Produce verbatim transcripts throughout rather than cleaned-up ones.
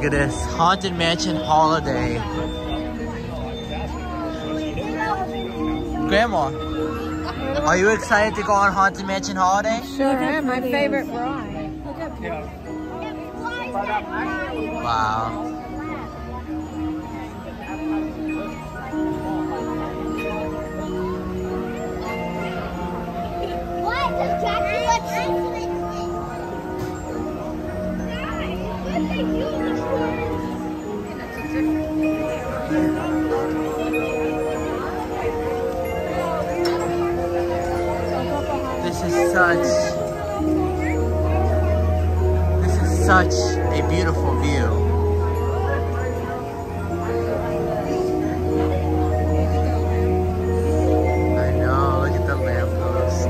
Look at this, Haunted Mansion Holiday. Grandma, are you excited to go on Haunted Mansion Holiday? Sure am, my favorite ride. Wow. This is such, this is such a beautiful view. I know, look at the lamppost.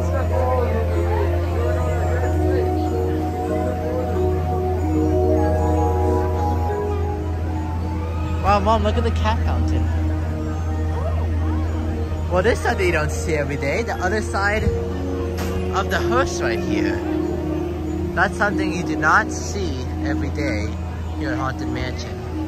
Wow, Mom, look at the cat fountain. Well, this side that you don't see every day. The other side of the hearse right here. That's something you do not see every day here at Haunted Mansion.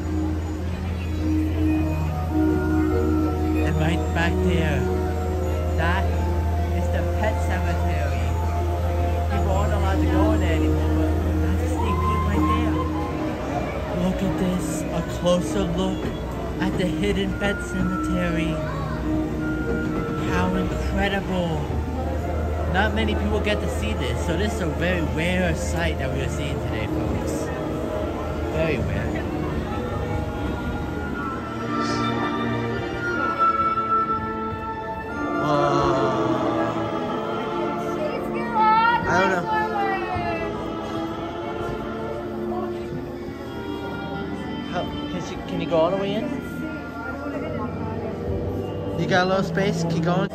And right back there, that is the pet cemetery. People aren't allowed to go in there anymore, but that's a sneak peek right there. Look at this, a closer look at the hidden pet cemetery. How incredible. Not many people get to see this, so this is a very rare sight that we are seeing today, folks. Very rare. Uh, I don't know. How, can, you, can you go all the way in? You got a little space? Keep going.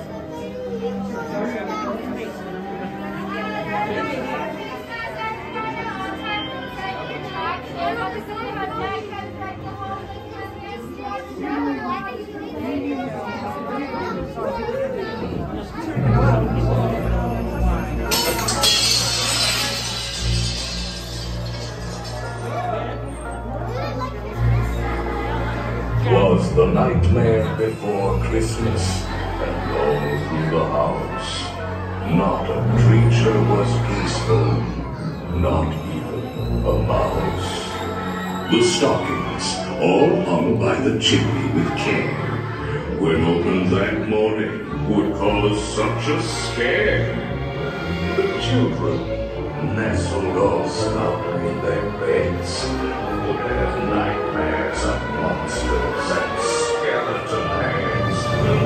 Was the nightmare before Christmas, and all through the house, not a creature was peaceful, not even a mouse. The stockings, all hung by the chimney with care, when opened that morning, would cause such a scare. The children, nestled all snug in their beds, would have nightmares of monsters and skeleton heads.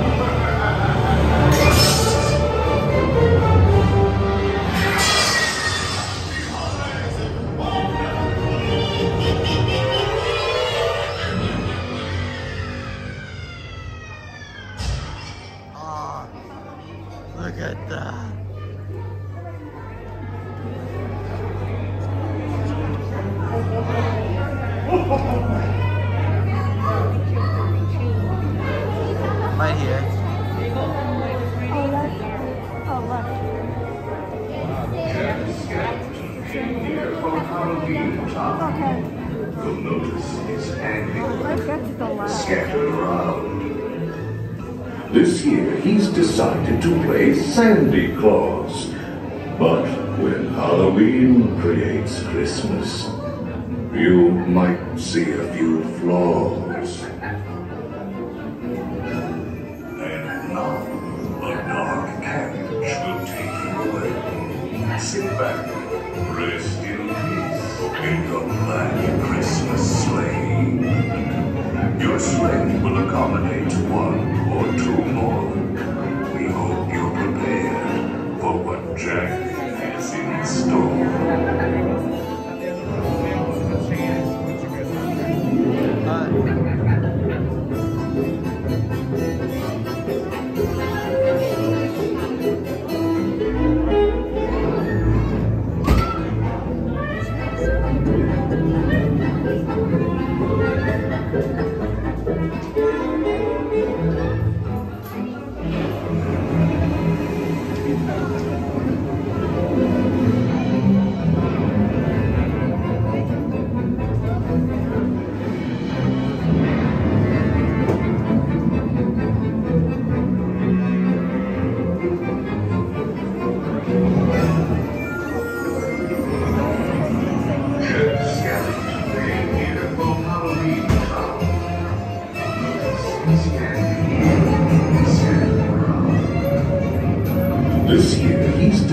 Oh, look at that. Right here. Oh, look. Oh, look. Here for Halloween time. Okay. You'll notice it's hanging, Let's get to the left. scattered around. This year he's decided to play Sandy Claus. But when Halloween creates Christmas, you might see a few flaws. And now, a dark carriage will take you away. Sit back, rest in peace in your black Christmas sleigh. Your sleigh will accommodate one or two more. We hope you're prepared for what Jack has in store.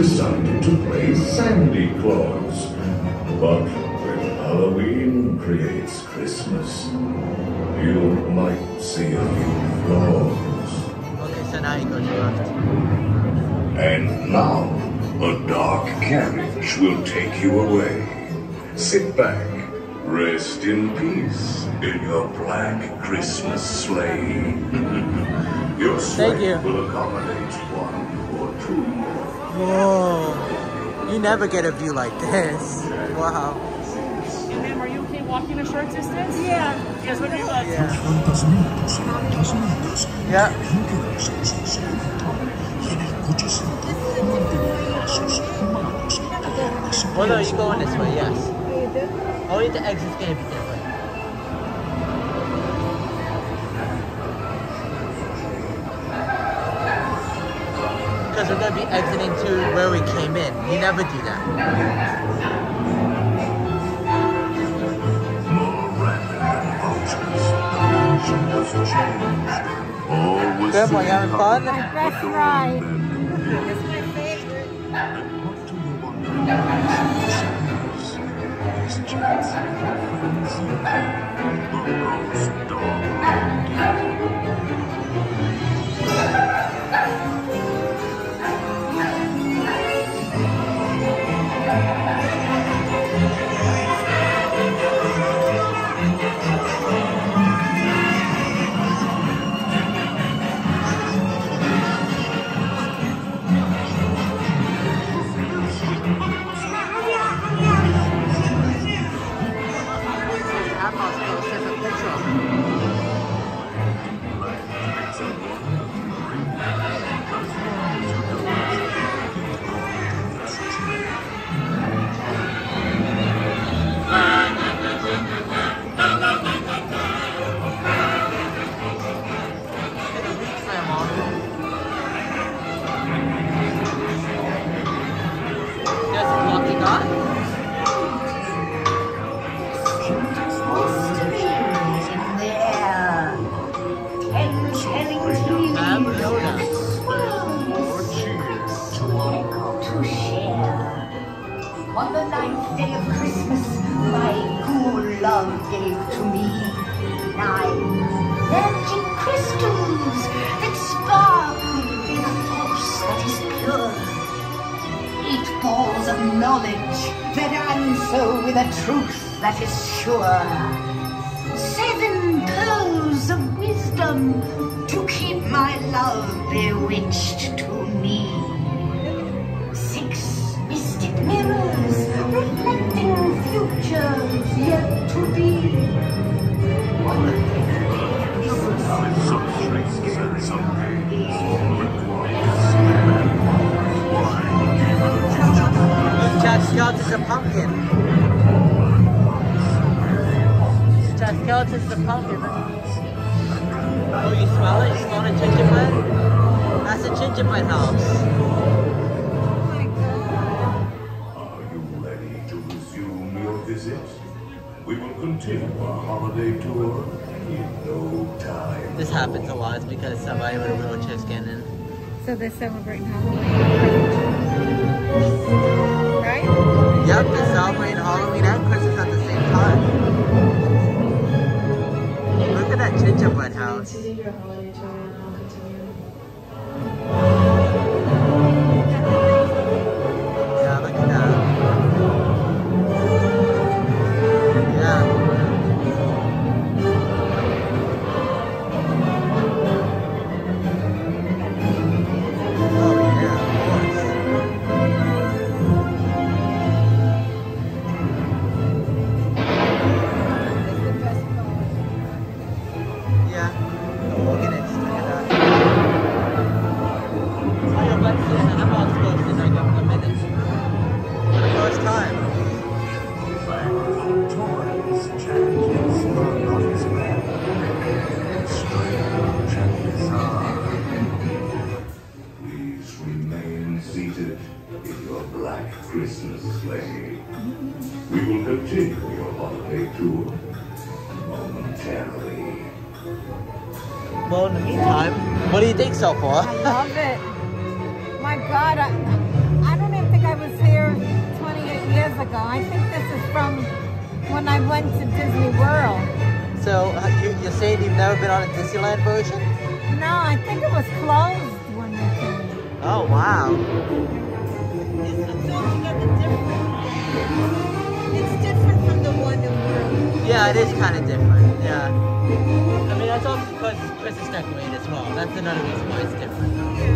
decided to play Sandy Claus. But when Halloween creates Christmas, you might see a few flaws. Okay, so now you go left. And now, a dark carriage will take you away. Sit back, rest in peace in your black Christmas sleigh. Your sleigh you. will accommodate one or two more. Whoa. You never get a view like this. Wow. Hey, ma'am, are you okay walking a short distance? Yeah. Yes, what do you want? Yeah. Yeah. Well, no, you going this way, yes. Only the exit's gonna be different. Because we're gonna be exiting to where we came in. You never do that. More rapid than vultures. Always Grandma, you having fun? My best ride. It's my favorite. What do you want? These chats happens. The ghost dog. On the ninth day of Christmas, my cool love gave to me nine magic crystals that sparkle in a force that is pure. Eight balls of knowledge that answer with a truth that is sure. Seven pearls of wisdom to keep my love bewitched to me. Six mystic mirrors reflecting futures yet to be. Jack Skeleton's a pumpkin. Jack Skeleton's a pumpkin. Oh, you smell it? You smell the gingerbread? That's a gingerbread house. Are you ready to resume your visit? We will continue our holiday tour in no time. This happens a lot. It's because somebody with a wheelchair's getting in. So they're celebrating Halloween. Right? Yep, they're celebrating Halloween and Christmas at the same time. Look at that gingerbread house. Yeah, look at that. Yeah. Oh yeah, of course. Yeah, the organist, look at that. Oh, you're about to see an animal explosion in like a couple of minutes. For the first time. Toys, challenges are not his man. Strange and bizarre. Please remain seated in your black Christmas sleigh. We will continue your holiday tour momentarily. Well, in the meantime, what do you think so far? I love it. My God, I, I don't even ago. I think this is from when I went to Disney World. So uh, you, you're saying you've never been on a Disneyland version? No, I think it was closed when we came. Oh wow! It's different from the one in World. Yeah, it is kind of different. Yeah. I mean, that's also because Chris is decorated as well. That's another reason why it's different.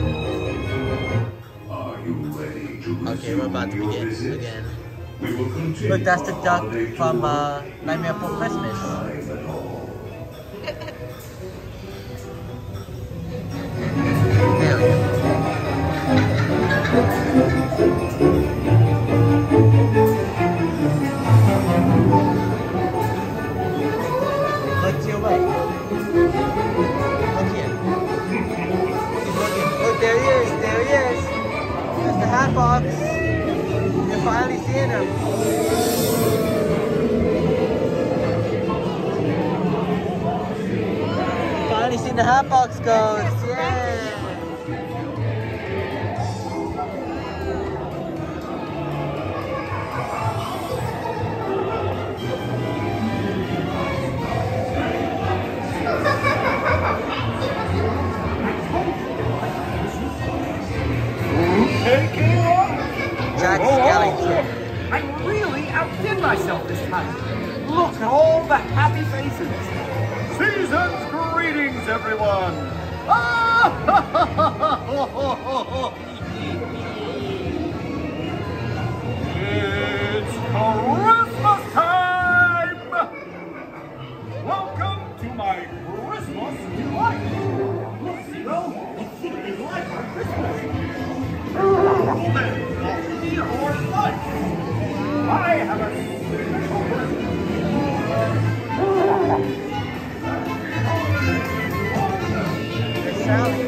Are you ready to Okay, we're about to begin visit? again. We will continue Look, that's the our duck holiday from tour. uh, Nightmare Before Christmas. Time at all. There we go. Look to your right. Look here. Keep looking. Look, there he is. There he is. There's the hat box. You're finally seeing him. Finally seen the hat box ghost. Yeah. Jack Skellington. I really outdid myself this time. Look at all the happy faces. Season's greetings, everyone. Ah! It's Christmas time! Welcome to my Christmas delight. Look, Zero, what should it be like on Christmas? Coffee or lunch? I have a special present. There's Sally.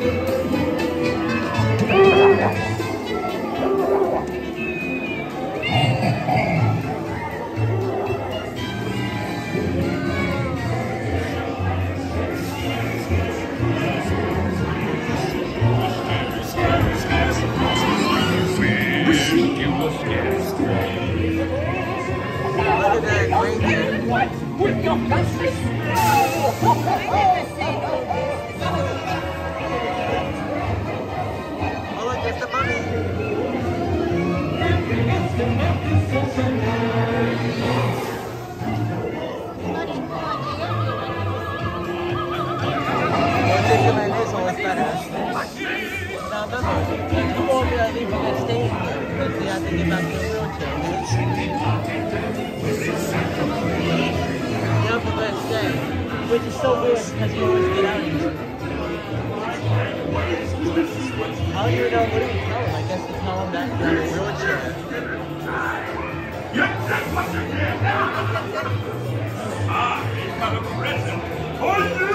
Look at that reindeer. What? We've got justice? Oh look, there's the bunny. Well, Disneyland is always better. Now remember, you won't be able to stay here because you have to get back to the wheelchair. You have to let stay, which is so weird because you always get out of here. How do you know? What do you tell him? I guess you tell him that you're in a wheelchair. Yes, that's what you get. I have a present for you.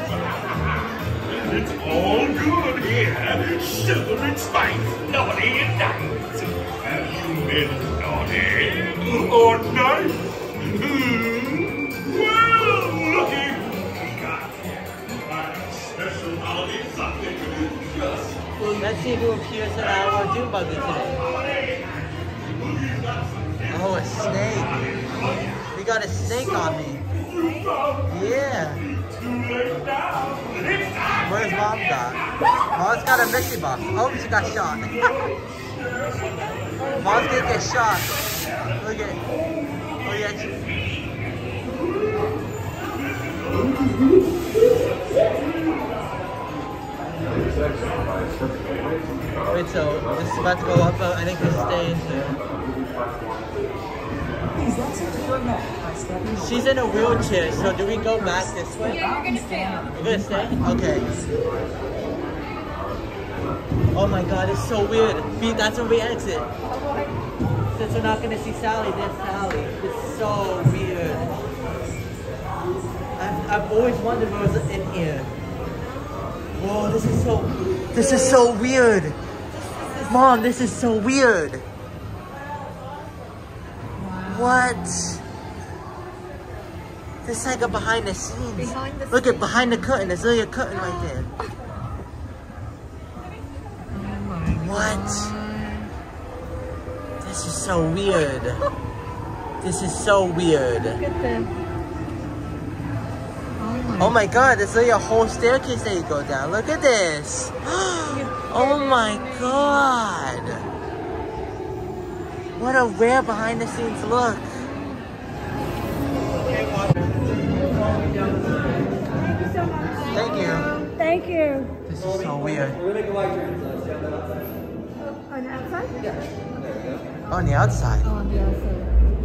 It's all good here. Sugar and spice, naughty and nice. Have you been naughty or nice? Hmm. Well, looky who we got here. My special holiday something just Let's see who appears in our Doom Buggy today. Oh, a snake. We got a snake on me. Yeah. Where's Mom got? Mom's got a Mickey box. Oh, she got shot. Mom's gonna get shot. Look at it. Oh, yeah. Wait, so this is about to go up, but I think we're staying here. She's in a wheelchair, so do we go back this way? Yeah, you're gonna stay up. We're gonna stay? Okay. Oh my god, it's so weird. We, that's when we exit. Since we're not gonna see Sally, there's Sally. It's so weird. I've, I've always wondered what was in here. Whoa, this is so... This is so weird. Mom, this is so weird. What? This is like a behind the scenes. Behind the Look at behind the curtain. There's really a curtain right there. What? This is so weird. This is so weird. Look at this. Oh my god, there's like a whole staircase that you go down. Look at this. Oh my god. What a rare behind the scenes look. Thank you. Thank you. This is so weird. On the outside? Oh, on the outside. Oh, on the outside.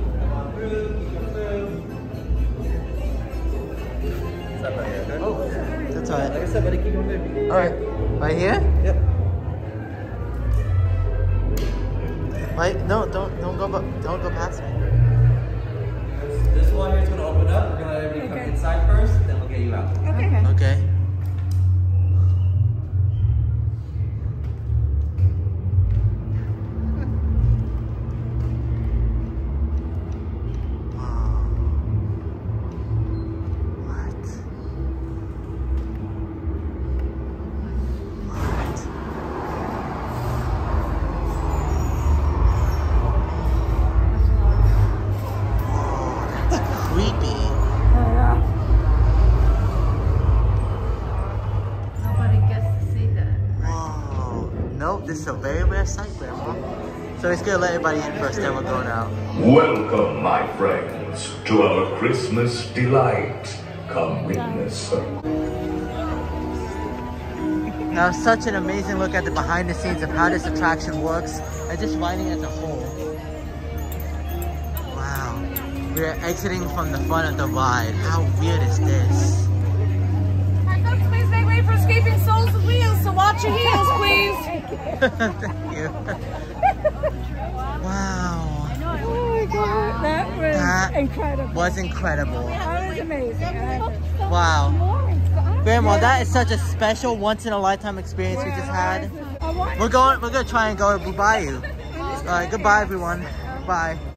Oh, that's alright. Like I said, buddy, keep moving. Alright. Right here? Yep. Wait, no, don't don't go bu- don't go past me. This wall here is going to open up. We're going to let everybody come Okay. inside first, then we'll get you out. Okay. Okay. This is a very rare sight, Grandma. So he's gonna let everybody in first, then we'll go now. Welcome, my friends, to our Christmas delight. Come witness a Now, such an amazing look at the behind the scenes of how this attraction works and just riding as a whole. Wow. We're exiting from the front of the ride. How weird is this? Alright, folks, please make way for escaping souls with wheels, so watch your heels, please. Thank you. Wow. Oh my god, that was That incredible. was incredible. That was amazing. Wow. Grandma, that is such a special once in a lifetime experience we just had. I want We're going we're gonna try and go to Bayou. Alright, goodbye everyone. Bye.